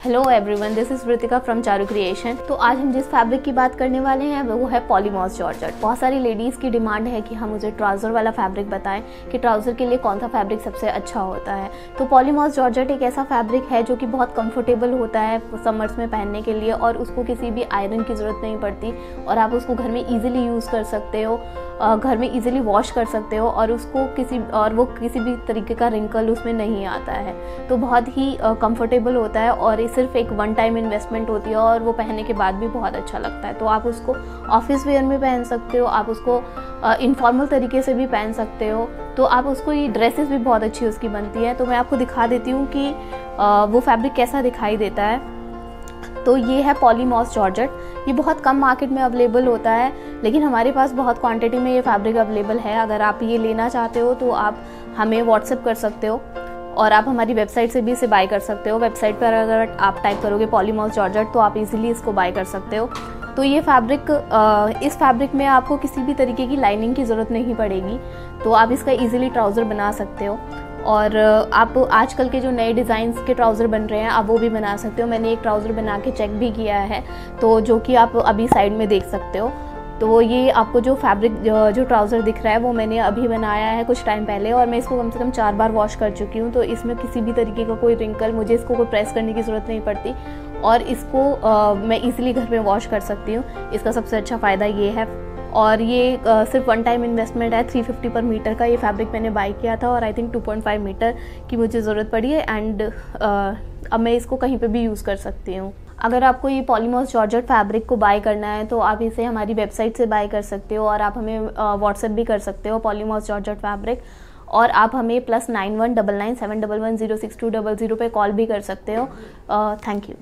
Hello everyone, this is Ritika from Charu creation. तो आज हम जिस फैब्रिक की बात करने वाले हैं वो है पॉलीमॉस जॉर्जेट। बहुत सारी लेडीज़ की डिमांड है कि हम मुझे ट्राउज़र वाला फैब्रिक बताएं कि ट्राउज़र के लिए कौन सा फैब्रिक सबसे अच्छा होता है। तो पॉलीमॉस जॉर्जेट एक ऐसा फैब्रिक है जो कि बहुत कंफर्टेबल होता है समर्स में पहनने के लिए, और उसको किसी भी आयरन की ज़रूरत नहीं पड़ती, और आप उसको घर में ईजिली यूज़ कर सकते हो, घर में इजीली वॉश कर सकते हो, और उसको वो किसी भी तरीके का रिंकल उसमें नहीं आता है। तो बहुत ही कंफर्टेबल होता है, और ये सिर्फ एक वन टाइम इन्वेस्टमेंट होती है, और वो पहनने के बाद भी बहुत अच्छा लगता है। तो आप उसको ऑफिस वेयर में पहन सकते हो, आप उसको इनफॉर्मल तरीके से भी पहन सकते हो। तो आप उसको, ये ड्रेसेस भी बहुत अच्छी उसकी बनती है। तो मैं आपको दिखा देती हूँ कि वो फैब्रिक कैसा दिखाई देता है। तो ये है पॉलीमॉस जॉर्जेट। ये बहुत कम मार्केट में अवेलेबल होता है, लेकिन हमारे पास बहुत क्वांटिटी में ये फैब्रिक अवेलेबल है। अगर आप ये लेना चाहते हो तो आप हमें व्हाट्सएप कर सकते हो, और आप हमारी वेबसाइट से भी इसे बाय कर सकते हो। वेबसाइट पर अगर आप टाइप करोगे पॉलीमॉस जॉर्जेट तो आप इजीली इसको बाय कर सकते हो। तो ये फैब्रिक, इस फैब्रिक में आपको किसी भी तरीके की लाइनिंग की ज़रूरत नहीं पड़ेगी, तो आप इसका इजीली ट्राउज़र बना सकते हो। और आप आजकल के जो नए डिज़ाइंस के ट्राउज़र बन रहे हैं आप वो भी बना सकते हो। मैंने एक ट्राउज़र बना के चेक भी किया है, तो जो कि आप अभी साइड में देख सकते हो। तो ये आपको जो फैब्रिक जो ट्राउज़र दिख रहा है वो मैंने अभी बनाया है कुछ टाइम पहले, और मैं इसको कम से कम 4 बार वॉश कर चुकी हूँ। तो इसमें किसी भी तरीके का कोई रिंकल, मुझे इसको कोई प्रेस करने की ज़रूरत नहीं पड़ती, और इसको मैं इजीली घर में वॉश कर सकती हूँ। इसका सबसे अच्छा फ़ायदा ये है। और ये सिर्फ वन टाइम इन्वेस्टमेंट है। 350 पर मीटर का ये फैब्रिक मैंने बाय किया था, और आई थिंक 2.5 मीटर की मुझे ज़रूरत पड़ी है, एंड अब मैं इसको कहीं पे भी यूज़ कर सकती हूँ। अगर आपको ये पॉलीमॉस जॉर्जेट फैब्रिक को बाय करना है तो आप इसे हमारी वेबसाइट से बाय कर सकते हो, और आप हमें व्हाट्सएप भी कर सकते हो पॉलीमॉस जॉर्जेट फैब्रिक। और आप हमें +919971110620 पे कॉल भी कर सकते हो। Thank you.